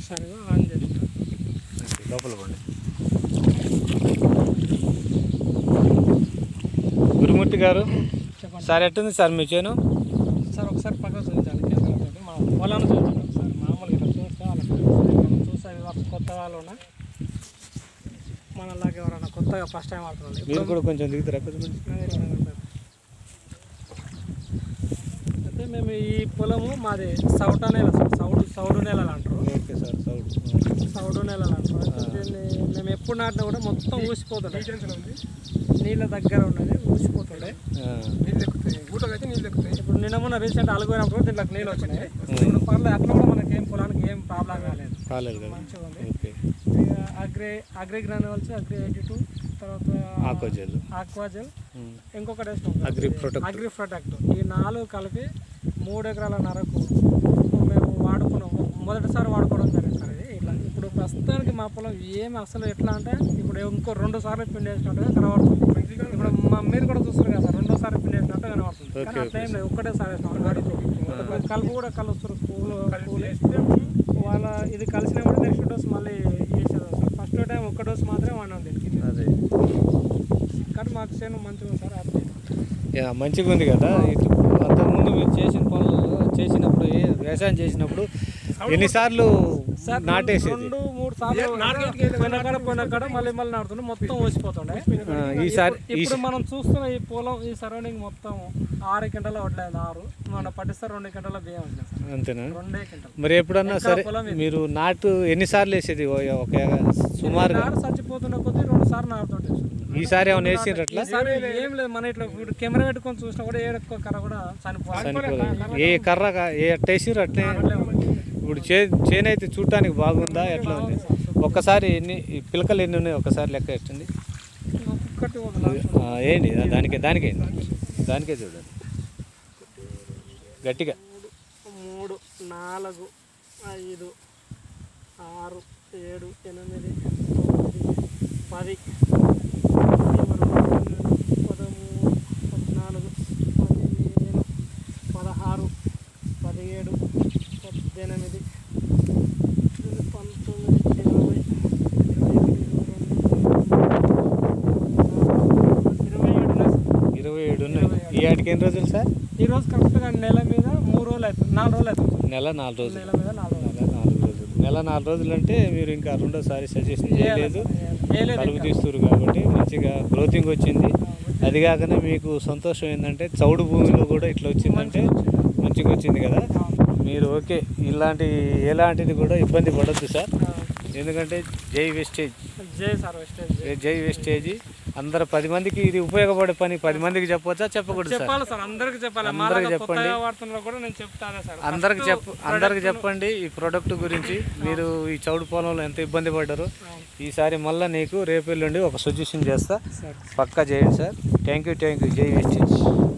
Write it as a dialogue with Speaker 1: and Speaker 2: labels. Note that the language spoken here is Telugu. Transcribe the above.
Speaker 1: సరిగా ఆన్ చేస్తాను.
Speaker 2: లోపల పండి గురుమూర్తి గారు
Speaker 1: చెప్పండి
Speaker 2: సార్, ఎట్టుంది సార్ మీ చేను?
Speaker 1: సార్ ఒకసారి పక్కన చూపించాలి కెమెరాతో. మా పొలాన్ని చూపించాలి ఒకసారి. మామూలుగా ఇట్లా చూస్తే వాళ్ళకి చూస్తే కొత్త వాళ్ళు ఉన్నా మనలాగా ఎవరైనా కొత్తగా ఫస్ట్ టైం ఆడుతున్నారు.
Speaker 2: మీరు కూడా కొంచెం దిగుతారా? కొంచెం
Speaker 1: అయితే మేము ఈ పొలము మాది సౌట నేల సార్. సౌడు నేలలు అంటారు.
Speaker 2: ఓకే సార్,
Speaker 1: సౌడు నేలలు అంటారు. దీన్ని మేము ఎప్పుడు నాటినా కూడా మొత్తం ఊసిపోతుండే. నీళ్ళ దగ్గర ఉన్నది ఊసిపోతుండే. ఇప్పుడు నిన్న మొన్న రీసెంట్ అలుగుపోయినప్పుడు దీంట్లోకి నీళ్ళు వచ్చినాయి. ఇప్పుడు పర్లేదు, అట్లా కూడా మనకి పొలానికి ఏం ప్రాబ్లం కాలేదు. మంచిగా ఉంది. ఇక అగ్రి గ్రాన్యువల్స్, అగ్రి 82, తర్వాత ఆక్వాజెల్, ఇంకొకటి వేసినాం అగ్రి ప్రొటెక్ట్. ఈ 4 కలిపి 3 ఎకరాల నరకు మేము వాడుకున్నాం. మొదటిసారి వాడుకోవడం జరిగింది సార్ ఇది. ఇట్లా ఇప్పుడు ప్రస్తుతానికి మా పొలం ఏమి అసలు ఎట్లా అంటే ఇప్పుడు ఇంకో 2 సార్లు పిండి వేసినట్టుగా కనబడుతుంది. ఇప్పుడు మీరు కూడా చూస్తారు కదా సార్, 2వ సారి పిండి వేసినట్టు కనబడుతుంది. కానీ అట్లా ఏం లేదు, ఒక్కటేసారి వేసినాం. కలుపు కూడా కలుస్తారు పూలు వాళ్ళ ఇది కలిసినా కూడా నెక్స్ట్ డోస్ మళ్ళీ వేసేదాం సార్. ఫస్ట్ టైం 1 డోస్ మాత్రమే వాడినాం దీనికి.
Speaker 2: అదే
Speaker 1: కానీ మాకు చేను మంచిగా ఉంది సార్.
Speaker 2: మంచిగా ఉంది కదా. అంతకుముందు మీరు చేసినప్పుడు వ్యవసాయం చేసినప్పుడు ఎన్నిసార్లు నాటేసేది?
Speaker 1: 2-3 సార్లు పోయిన కాడ మళ్ళీ నాడుతుండే, మొత్తం వేసిపోతుండే. ఇప్పుడు మనం చూస్తున్న ఈ పొలం, ఈ సరౌండింగ్ మొత్తం 6 క్వింటాల వడ్లేదు. 6 మన పట్టిస్తారు 2 క్వింటాల బియ్యం వచ్చింది సార్.
Speaker 2: అంతేనా?
Speaker 1: 2 క్వింటాలు.
Speaker 2: మరి ఎప్పుడన్నా సరే మీరు నాటు ఎన్నిసార్లు వేసేది? ఒక సుమారుగా
Speaker 1: చచ్చిపోతున్న కొద్దీ 2 సార్లు నాడుతుంటే.
Speaker 2: ఈసారి ఏమైనా వేసిండ్రు అట్లా?
Speaker 1: ఏం లేదు, మన ఇట్లా ఇప్పుడు కెమెరా పెట్టుకొని చూసినా కూడా ఏడెక్కువ కర్ర కూడా చనిపోవాలి.
Speaker 2: ఏ కర్ర వేసిర్రు అట్లే. ఇప్పుడు చేను అయితే చూడటానికి బాగుందా, ఎట్లా ఉంది? ఒక్కసారి పిలకలు ఎన్ని ఉన్నాయి ఒక్కసారి లెక్క ఎట్టండి. ఏంటి దానికే చూడండి గట్టిగా.
Speaker 1: 3, 4, 5, 6, 7, 8, 9, 10, 16, 17, 18,
Speaker 2: 27 ఉన్నాయి. ఈ ఆటికి ఎన్ని రోజులు సార్?
Speaker 1: ఈ రోజు కరెక్ట్గా నెల మీద 3 రోజులు అవుతుంది. 4 రోజులు అవుతుంది.
Speaker 2: నెల 4 రోజులు.
Speaker 1: నెల మీద 4 రోజులు.
Speaker 2: నెల 4 రోజులు అంటే మీరు ఇంకా 2వ సజెషన్ చేయలేదు. కలుపు తీస్తున్నారు కాబట్టి మంచిగా గ్రోతింగ్ వచ్చింది. అది కాకనే మీకు సంతోషం ఏంటంటే చౌడు భూమిలో కూడా ఇట్లా వచ్చిందంటే మంచిగా వచ్చింది కదా. మీరు ఓకే, ఎలాంటిది కూడా ఇబ్బంది పడద్దు సార్. ఎందుకంటే జై వేస్టేజ్ అందరు 10 మందికి ఇది ఉపయోగపడే పని. 10 మందికి చెప్పవచ్చా, చెప్పకూడదు సార్?
Speaker 1: అందరికి చెప్పండి.
Speaker 2: అందరికి చెప్పండి ఈ ప్రోడక్ట్ గురించి. మీరు ఈ చౌడు పొలంలో ఎంత ఇబ్బంది పడ్డారు. ఈసారి మళ్ళీ నీకు రేపు ఎల్లుండి ఒక సజెషన్ చేస్తా, పక్కా చేయండి సార్. Thank you. జై వేస్టేజ్.